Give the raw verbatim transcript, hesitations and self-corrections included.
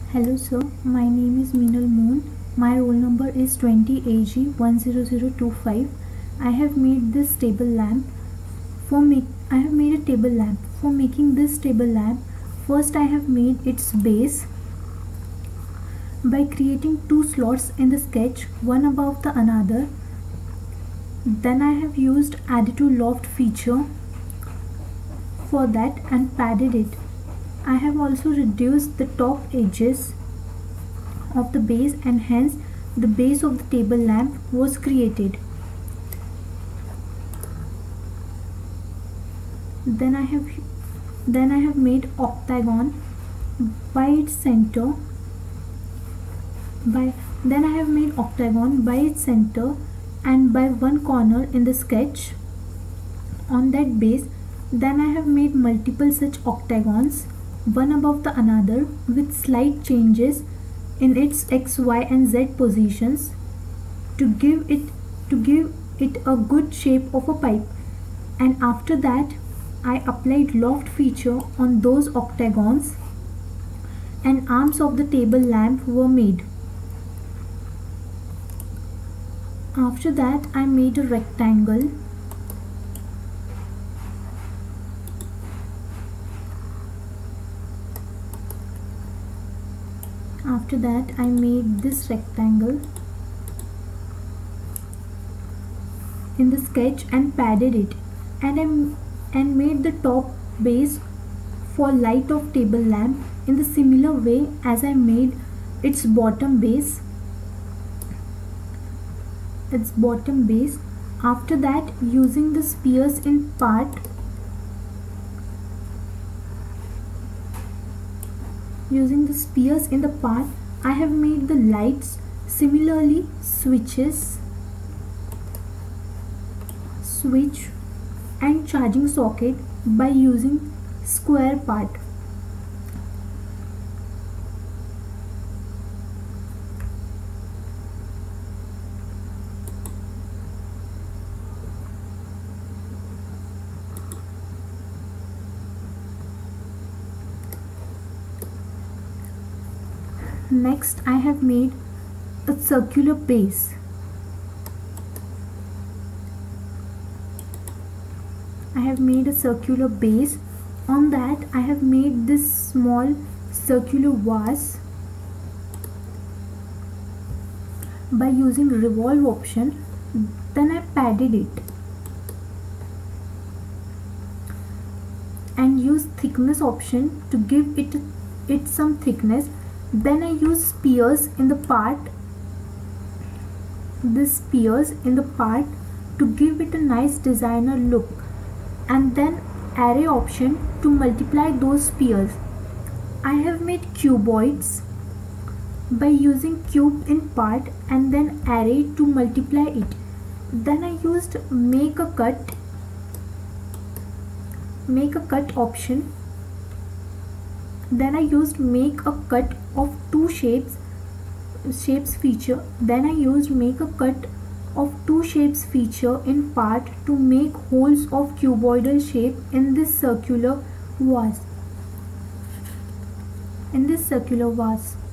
Hello sir, my name is Meenal Moon. My roll number is twenty A G one zero zero two five. I have made this table lamp for make I have made a table lamp. For making this table lamp, first I have made its base by creating two slots in the sketch, one above the another. Then I have used additive loft feature for that and padded it. I have also reduced the top edges of the base and hence the base of the table lamp was created. Then I have then I have made octagon by its center by then I have made octagon by its center and by one corner in the sketch on that base. Then I have made multiple such octagons, one above the another, with slight changes in its x, y and z positions to give it to give it a good shape of a pipe. And after that I applied loft feature on those octagons and arms of the table lamp were made. After that I made a rectangle After that I made this rectangle in the sketch and padded it, and I and made the top base for light of table lamp in the similar way as I made its bottom base its bottom base. After that, using the spheres in part Using the spheres in the part, I have made the lights, similarly switches, switch and charging socket by using square part. Next, I have made a circular base. I have made a circular base. On that, I have made this small circular vase by using revolve option. Then I padded it and use thickness option to give it it some thickness. Then I use spheres in the part, this spheres in the part to give it a nice designer look, and then array option to multiply those spheres. I have made cuboids by using cube in part and then array to multiply it. Then I used make a cut, make a cut option. Then I used make a cut of two shapes shapes feature. Then I used make a cut of two shapes feature in part to make holes of cuboidal shape in this circular vase. In this circular vase.